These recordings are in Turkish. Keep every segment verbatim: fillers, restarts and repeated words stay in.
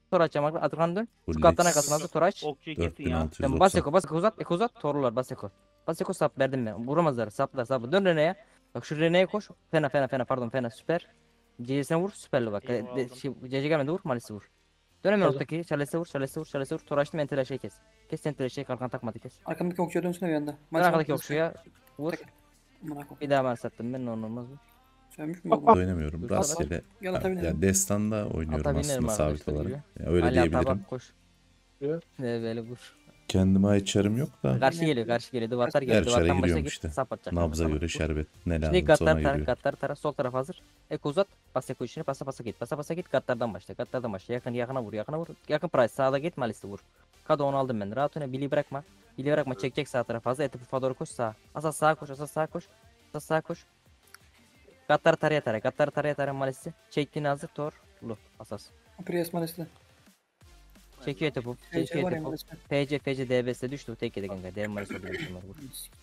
Tor açacağım arkadaşlar. Atakan dön. Şu Full kaptan X. arkasına hazır. Tor aç. Okçuyu kesin ya. Sen bas Eko bas Eko uzat. Eko uzat. Torlular bas Eko. Bas Eko sap verdim ben. Vuramazlar. Saplar saplar. Dön Rene'ye. Bak şu Rene'ye koş. Fena fena fena pardon fena süper. C C'sine vur süperli bak. İyi, De- aldım. şey, C C gelmedi vur Malis'i vur. Dönemiyor Aldım. ortaki. Charles'e vur Charles'e vur Charles'e vur. Tor açtım entel şey kes. Kes entel şey kalkan takmadı kes. Arkamdaki okçuya dönsene bir anda. Dön arkadaki okçuya vur. Amına koyayım. Bir daha ben sattım ben normal olmaz mı? Sönmüş mü Bak, bu? oynamıyorum. Dur, Rastgele. Gel Ya, atabilirim. ya Destan'da oynuyorum Atabilirim aslında sabit arkadaşlar olarak. gibi. Ya öyle Ali diyebilirim. Atabak koş. Evet. Ne böyle vur. Kendime ait çarım yok da. Karşı geliyor karşı geliyor. Duvarlar geliyor. Her çare Duvardan başa giriyorum git. işte. Sap atacak. Nabza Tamam, göre vur. şerbet. Ne Şimdi lazım gatlar sonra tara, giriyor. gatlar tara, sol taraf hazır. Eko uzat, bas Eko işini, basa basa git, basa basa git, gatlardan başla, gatlardan başla, yakın yakına vur, yakına vur, yakın price, sağda git, Malis'i vur. Kado onu aldım ben, rahat oyna, Billy bırakma, Billy bırakma, çekecek sağ tarafa fazla, eti pufa doğru koş sağa, asas sağa koş, asas sağa koş, asas sağa koş. Gatları taraya tara, gatları taraya tara Malis'i, çektiğini hazır, tor, lu, asas. Prius Malis'te. Çekiyor eti puf, Şey çekiyor var ya eti puf. Malis'te. P C, P C, D B S'de düştü, bu tek yedi kanka, dev Malis oldu, bunlar vur.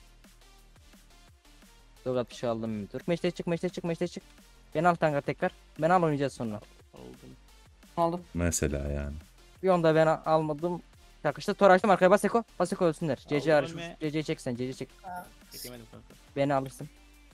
Dogat bir şey aldım bir tur. Meşte çık, meşte çık, meşte çık. Ben al kanka tekrar, ben al oynayacağız sonra. Aldım. Aldım. Mesela yani. Bir onda ben almadım. Yakıştı. Tor açtım arkaya bas Eko. Bas Eko ölsünler. C C Aldım hariç. ölme. C C'yi çek sen. C C çek. Çekemedim kanka. Beni alırsın.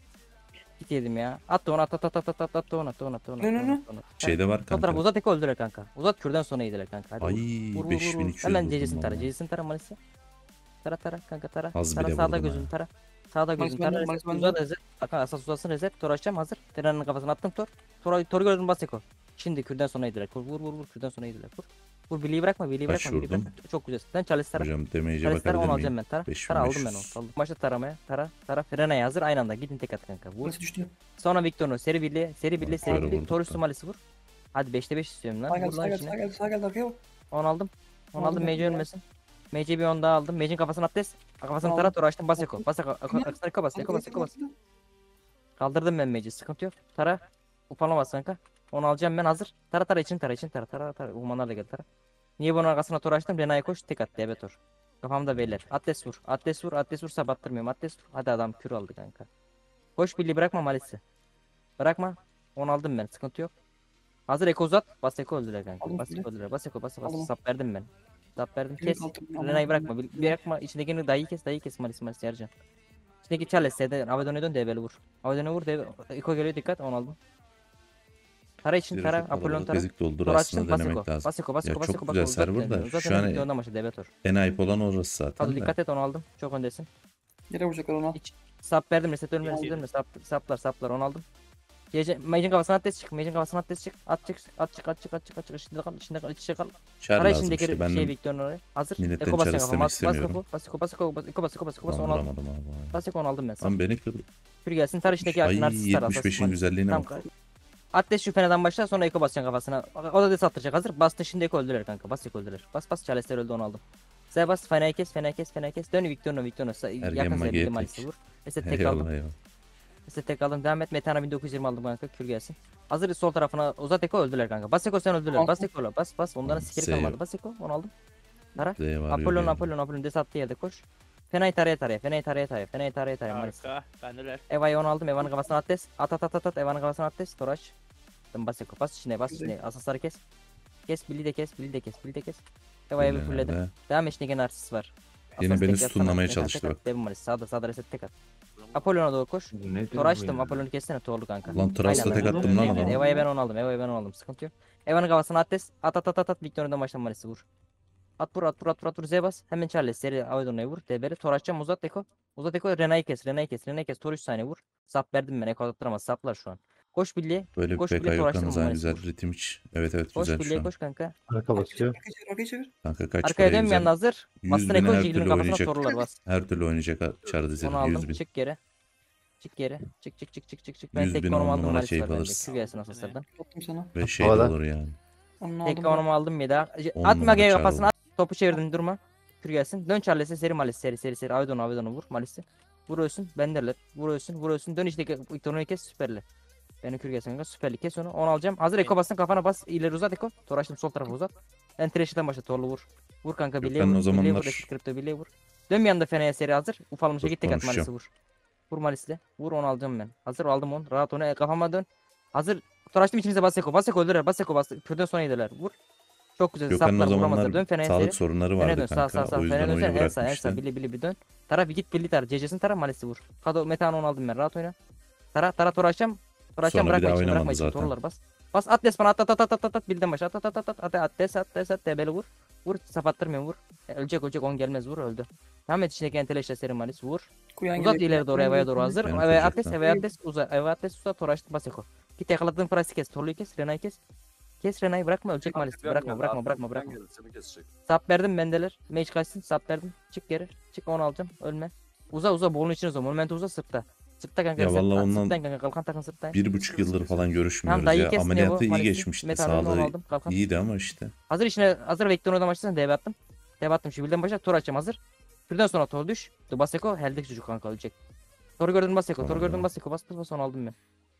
Git yedim ya. At da onu at at at at at at at da onu at da onu at da onu at. Ne, ne, da onu ne? at, da onu at. Şeyde var Sol taraf kanka. uzat Eko öldüler kanka. Uzat kürden sonra yediler kanka. Hadi Ay vur. Vur, vur, beş vur, bin vur. iki yüz Hemen vurdum C C'sini tara. valla. C C'sini tara Malis'i. Tara tara kanka tara. Az Tara bile sağda vurdum gözün ha. tara. Sağda Malis gözün bende, tara. Malis bende. Uzat rezet. Bakın asas uzatsın rezet. Tor açacağım hazır. Trenin kafasına attım tor. Tor tor gördüm bas Eko. Şimdi kürden sonra yediler. Vur vur vur vur kürden sonra yediler. Vur. Vur Billy'yi bırakma, Billy'yi Kaç bırakma, Billy'yi vurdum? bırakma. Çok güzel. Sen Charles tara. Hocam damage'e Charles tara onu bakabilir alacağım miyim? ben tara. beş bin Tara beş aldım ben yüz. onu. Aldım. Başta taramaya. Tara. Tara. Frena'ya hazır. Aynı anda gidin tek at kanka. Vur. Malis düştü. Sonra Victor'unu. Seri birliğe. Seri birliğe. Seri Böyle birliğe. vurduk Tor da. üstü Malis'i vur. Hadi beşte beş istiyorum lan. Sağ Vur geldi, sağ lan geldi, sağ içine. geldi, sağ geldi, arkaya bak. On aldım. On Aldım aldım. ben Mage ya. ölmesin. Mage'yi bir on daha aldım. Mage'in kafasına atles. Kafasını tara. Aldım. Tor açtım. Bas Eko. Bas Eko. Tamam. Aksana Eko bas. Eko bas. Eko bas. Kaldırdım ben Mage'i. Sıkıntı yok. Tara. Ufalamaz kanka. Onu alacağım ben hazır. Tara tara için tara için tara. Tara tara. Umanlarla gel tara. Niye bunun arkasına tor açtım? Rena'ya koş tek at D B tor. Kafamda beyler. Atles vur. Atles vur. Atles vur sabattırmıyorum. Atles vur. Hadi adam kür aldı kanka. Koş Billy bırakma Malis'i. Bırakma. Onu aldım ben. Sıkıntı yok. Hazır Eko uzat. Bas Eko öldüler kanka. Aldım Bas Billy. Eko öldüler. Bas Eko bas bas. Aldım. Sap verdim ben. Sap verdim. Billy Kes. kalktım, aldım. Rena'yı bırakma. Bil- Bırakma. İçindekini dayı kes. Dayı kes Malis Malis Yercan. İçindeki Charles S'de. Avedon'a dön D B'li vur. Avedon'a vur. D B. Eko geliyor dikkat. Onu aldım. Tara için Bir tara. çok Apollon kalabalık tara. ezik doldur Tor açtım. aslında Bas denemek Eko. lazım. Bas Eko. Bas Ya Eko. Bas çok Eko. Bas güzel Eko. server da Uzat şu an önündeki ondan başla D B tor. en ayıp olan orası Hadi zaten de. dikkat et onu aldım. Çok öndesin. Yere vuracaklar ona. Hiç sap verdim reset ölme Yes, reset yes. ölme sap, saplar saplar onu aldım. Gece Mage'in kafasına at des çık. Mage'in kafasına at des çık. At çık at çık at çık at çık at çık içinde kal içinde kal iç içe kal. Çar Para lazım içindeki işte. Ben şey de Victor'un oraya. Hazır. milletten Eko çar basıyor istemek kafama. Bas istemiyorum. Eko. Bas Eko bas Eko bas Eko bas Eko bas Eko bas Lan onu aldım. vuramadım abi. Bas Eko onu aldım ben sana. Lan beni kır. Pür gelsin tar içindeki Ay narsist tar yetmiş beşin güzelliğine Tamam. bak. At des şu feneden başla sonra Eko basacaksın kafasına. O da des attıracak hazır. Bastı şimdi Eko öldüler kanka. Bas Eko öldüler. Bas bas Charles'ler öldü onu aldım. Sen bas fenayı kes fenayı kes fenayı kes. Dön Victor'unu Victor'unu. Yakın Mage'ye sevgili tek. Malis'i vur. Reset tek aldım. Eyvallah eyvallah. İşte tek aldım. Devam et. Metana bin dokuz yüz yirmi aldım kanka. Kür gelsin. Hazır sol tarafına uzat Eko öldüler kanka. Bas Eko sen öldüler. Bas Eko'la. Bas bas. Onların Tamam, sikeri save. kalmadı. Bas Eko. Onu aldım. Tara. Z var Apollon yürüyelim. Apollon Apollon des attığı yerde koş. Fenay taraya taraya. Fenay taraya taraya. Fenay taraya taraya. Malis. Arka. Bendeler. Eva'yı onu aldım. Eva'nın kafasına at des. At at at at at. Eva'nın kafasına at des. Toraş. Sen bas Eko. Bas içine bas içine. Asasları kes. Kes. Billy de kes. Billy de kes. Billy de kes. Eva'yı bir Öyle fulledim. nerede? Devam et. Şimdi narsis var. Yine Asas beni tek yatsana. stunlamaya Tek at, çalıştı tek at. bak. Devin Malis. Sağda sağda reset tek at. Apollon'a doğru koş. Ne Tor açtım. Apollon'u kessene torlu kanka. Lan Trust'a Aynen, tek aynen. attım lan Evet, adama. Eva'yı ben onu aldım. Eva'yı ben onu aldım. Sıkıntı yok. Eva'nın kafasına at des. At at at at at. Victor'un baştan Malis'i vur. At vur at vur at vur at vur. Z bas. Hemen Charles. Seri Avedon'a vur. D B'li. Tor açacağım. Uzat Eko. Uzat Eko. Rena'yı kes. Rena'yı kes. Rena'yı kes. Tor üç saniye vur. Sap verdim ben. Eko attıramaz. Saplar şu an. Koş Billy'ye. Böyle bir Koş P K Billy'ye yok toraştırma yalnız ha Malis'i güzel vur. ritim hiç. Evet evet Koş güzel şu Billy'ye an. koş kanka. Arka basıyor. Arkaya çevir, arkaya çevir. Kanka kaç Arkaya paraya dön bir güzel. anda hazır. yüz Bastın bin Eko. her Jigil'in türlü kafasına oynayacak. torlular bas. Her türlü oynayacak çar Onu dizelim aldım. yüz bin. Çık geri. Çık geri. Çık çık çık çık çık çık. Ben yüz tek bin konumu on aldım. numara Malis keyif var bende. alırız. Kür gelsin asaslardan. Attım sana. Ve şey de Havada. olur yani. Onu Tek aldım. konumu aldım bir daha. On At numara Mage'ye çağır kafasına olur. at. Topu çevirdim durma. Kür gelsin. Dön Charles'e seri Malis seri seri seri. Avedon'u Avedon'u vur Malis'i. Vur ölsün. Benderler. Vur ölsün. Vur ölsün. Dön içteki Victor'unu kes süperli. Beni kür gelsin kanka. Süperli kes onu. Onu alacağım. Hazır Eko bastın kafana bas. İleri uzat Eko. Tor açtım sol tarafa uzat. Ben Trash'ten başla Torlu vur. Vur kanka Yok, Billy'e ben vur. o Billy'e zamanlar vur. Eski kripto Billy'e vur. Dön bir anda Fena'ya seri hazır. Ufalmışa Dur, git tek at konuşacağım. Malis'i vur. Vur Malis'le. Vur onu alacağım ben. Hazır aldım onu. Rahat onu. E, kafama dön. Hazır. Tor açtım içinize bas Eko. Bas Eko öldürer. Bas Eko bas. Kürden sonra yediler. Vur. Çok güzel. Gökhan'ın o Saplar vuramazlar. Dön zamanlar Fener'e sağlık seri. sorunları Fener'e vardı dön. Sağ kanka. sağ sağ. O yüzden Fener'e oyunu dönsene. En sağ en sağ. bırakmıştı. Bili bili bir dön. Tara bir git birli tar. C C'sini tara. Malis'i vur. Kado Metehan'ı onu aldım ben. Rahat oyna. Tara tara tor açacağım. Tor açacağım. Sonra bir Bırakma daha içini. Bırakma oynamadı içini. zaten. Torlar bas. Bas Atlas bana at at at at at at. Bilden başla. At at at at at. At Atlas Atlas at. Debeli vur. Vur. Sapattırmıyorum vur. E, Ölecek ölecek. On gelmez vur. Öldü. Tamam et içindeki enteleşle serin Malis vur. Kuyan Uzat geliyor. ileri doğru Kuyan Eva'ya geliyor. doğru hazır. Beni Eve kıracak Atlas lan. Eve Atlas uza. Eve Atlas uza. Tor açtı. Bas Eko. Git yakaladığın Price'i kes. Torluyu kes. Rena'yı kes. Kes Rena'yı bırakma. Ölecek Malis. Bırakma bırakma bırakma bırakma. Sap verdim bendeler. Mage kaçsın sap verdim. Çık geri. Çık onu alacağım. Ölme. Uza uza bolun içine uza. Monumentu uza sırtta. Sırtta kanka. Ya sırtta. vallahi ondan Sırttan kanka. Kalkan takın sırtta. Bir buçuk yıldır falan Tamam görüşmüyoruz dayı ya. kes. Nevo. Ameliyatı iyi Malis'i. geçmişti. Metanol'ü onu Sağlığı aldım. Kalkan. iyiydi ama işte. Hazır içine. Hazır Vector'un oynama başlasana. D B attım. D B attım. Şu bilden başla. Tor açacağım hazır. Birden sonra Tor düş. Dur Baseko. Heldeki çocuk kanka ölecek. Tor'u gördün Baseko. Tor'u Tamam, gördün tamam. Baseko. Bas bas bas onu aldım ben.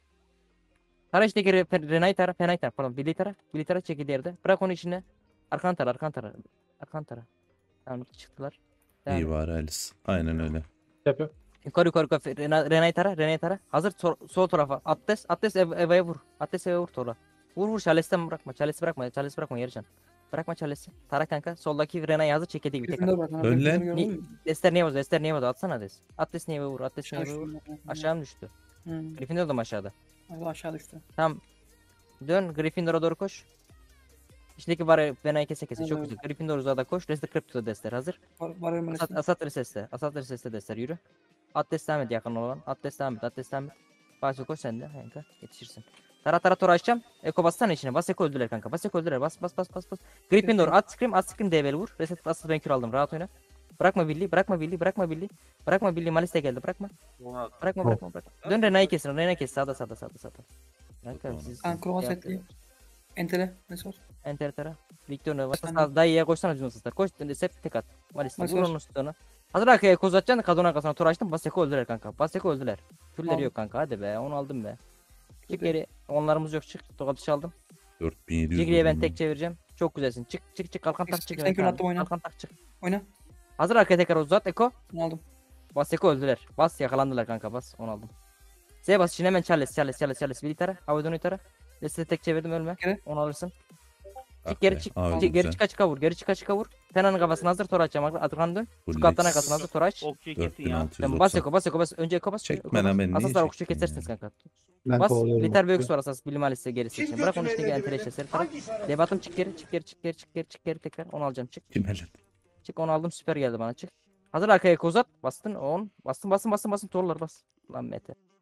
Tara işte geri. Renay tara. Fenay tara. Pardon. Billy tara. Billy tara çekildi yerde. Bırak onu içine. Arkan tara. Arkan tara. Arkan tara. Tamam çıktılar. Devam İyi et. bari Alice. Aynen öyle. Yapıyor. Yukarı yukarı yukarı. Rena- Renay tara. Renay tara. Hazır sol, sol tarafa. Atlas. Atlas ev, Eva'ya vur. Atlas Eva'ya vur Tora. Vur vur. Charles'ten bırakma. Charles'i bırakma. Charles'i bırakma yarıcan. Bırakma Charles'i. Tara kanka. Soldaki Renay'ı hazır çekedi bir tek. Gryffindor bak. Dön lan. Gördün mü? Dester niye vurdu? Dester niye vurdu? Atsana Des. Atlas niye vur? Atlas Aşağı niye vur? düştü. Aşağı mı düştü? Hı. Gryffindor da mı aşağıda? Abi aşağı düştü. Tamam. Dön Gryffindor'a doğru koş. İçindeki var Renay'ı kese kese. Çok Evet. güzel. Gryffindor uzağa da koş. Rest Crypto Dester hazır. Var var Asat, Malis'in. Asat Reses'te. Asat Reses'te Dester yürü. Atlas devam et yakın olan. Atlas devam et. Atlas devam et. Başla koş sen de kanka. Yetişirsin. Tara tara tor açacağım. Eko bassana içine. Bas Eko öldüler kanka. Bas Eko öldüler. Bas bas bas bas bas. Gryffindor at scream at scream D B'li vur. Reset asıl ben kür aldım. Rahat oyna. Bırakma Billy. Bırakma Billy. Bırakma Billy. Bırakma Billy. Malis de geldi. Bırakma. Bırakma bırakma bırakma. Dön Rena'yı kesin. Rena'yı kes. Sağda sağda sağda sağda. Kanka siz. Ben Krova şey setli. yapıyorsunuz. Entele. Ne sor? Enter tara. Victor ne var? Ben- Sağ dayıya koşsana Cüneyt Star. Koş sep tek at. Malis Malis vur var. onun üstüne. Hazır arkaya koz atacaksın. Kadın arkasına tur açtım. Baseko öldüler kanka. Baseko öldüler. Külleri Aldım. yok kanka. Hadi be. Onu aldım be. Çık Güzel. geri. Onlarımız yok. Çık. Tokat aldım. dört bin yedi yüz Cigri'ye ben vurdum tek çevireceğim. Çok güzelsin. Çık çık çık. Kalkan tak çık. seksen kilo attım, oyna. Kalkan tak çık. Oyna. Hazır arkaya tekrar uzat. Eko. Bunu aldım. Baseko öldüler. Bas yakalandılar kanka. Bas. Onu aldım. Z bas için hemen Charles. Charles. Charles. Charles. Bir tara. Havadan tara. Leste tek çevirdim ölme. Geri. Onu alırsın. Ah Çık geri be, çık. abi Çık, geri güzel. çıka çıka vur. Geri çıka çıka vur. Fena'nın kafasına hazır. Tor açacağım. Atkan dön. Şu Full kaptan Lex. arkasına hazır. Tor aç. Okey dört kesin bin ya. altı yüz Tamam bas doksan. Eko bas Eko bas. Önce Eko bas. Çekme Eko bas. lan, ben niye Asaslar okçu çektim kesersiniz ya? kanka. Ben Bas. kovalıyorum. Liter büyük sonra asas bilim ailesi gerisi için. Bırak onu işte entele işe tara. Debatım çık geri çık geri çık geri çık geri çık geri tekrar. Onu alacağım çık. Kim helal? Çık onu aldım süper geldi bana çık. Hazır arkaya Eko uzat. Bastın on. Bastın bastın bastın bastın. Torlar bas. Lan Mete.